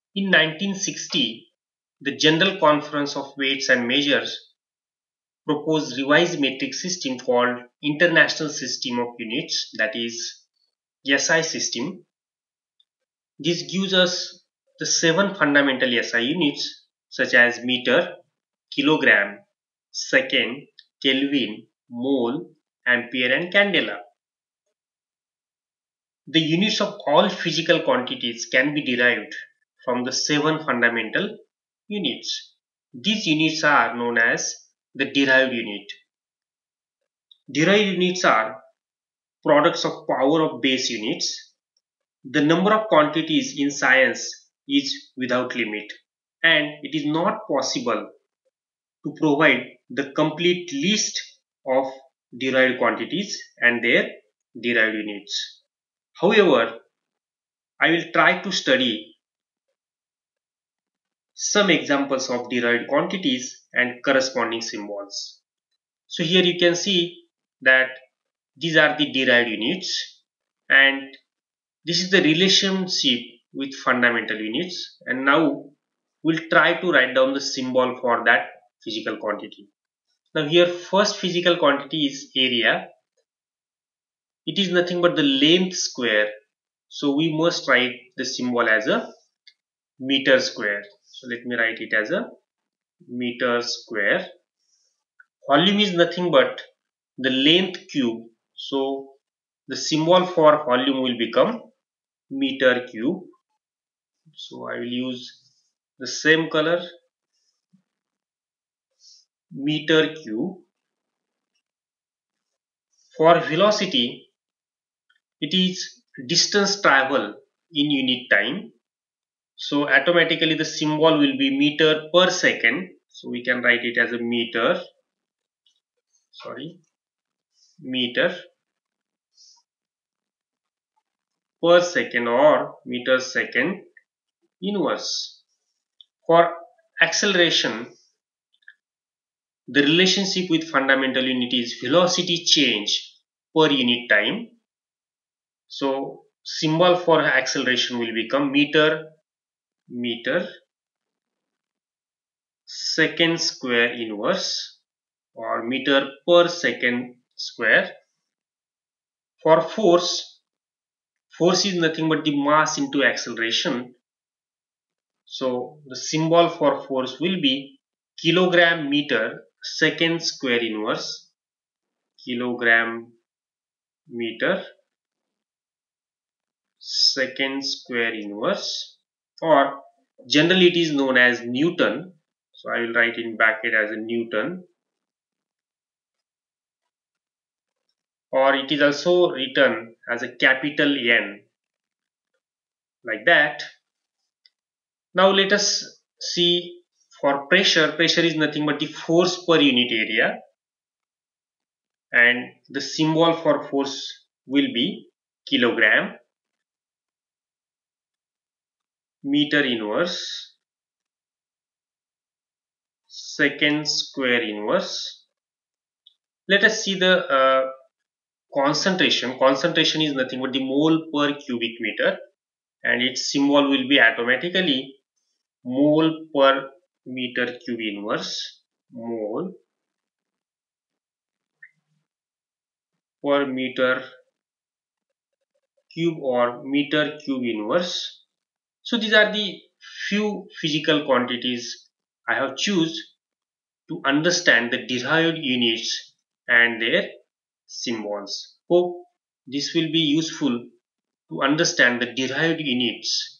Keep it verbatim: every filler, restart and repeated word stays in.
In nineteen sixty, the General Conference of Weights and Measures proposed revised metric system called International System of Units, that is S I system. This gives us the seven fundamental S I units such as meter, kilogram, second, Kelvin, mole, ampere and candela. The units of all physical quantities can be derived from the seven fundamental units. These units are known as the derived unit. Derived units are products of power of base units. The number of quantities in science is without limit, and it is not possible to provide the complete list of derived quantities and their derived units. However, I will try to study some examples of derived quantities and corresponding symbols. So here you can see that these are the derived units, and this is the relationship with fundamental units, and now we'll try to write down the symbol for that physical quantity. Now here first physical quantity is area. It is nothing but the length square, so we must write the symbol as a meter square. So let me write it as a meter square. Volume is nothing but the length cube, so the symbol for volume will become meter cube. So I will use the same color, meter cube. For velocity, it is distance travel in unit time. So automatically the symbol will be meter per second. So we can write it as a meter, sorry, meter per second or meter second inverse. For acceleration, the relationship with fundamental unit is velocity change per unit time. So symbol for acceleration will become meter meter second square inverse or meter per second square. For force, force is nothing but the mass into acceleration. So the symbol for force will be kilogram meter second square inverse, kilogram meter second square inverse, or generally it is known as Newton. So I will write in bracket as a Newton, or it is also written as a capital N, like that. Now let us see for pressure. Pressure is nothing but the force per unit area, and the symbol for force will be kilogram meter inverse second square inverse. Let us see the uh, concentration. Concentration is nothing but the mole per cubic meter, and its symbol will be automatically mole per meter cube inverse, mole per meter cube or meter cube inverse. So these are the few physical quantities I have chosen to understand the derived units and their symbols. Hope this will be useful to understand the derived units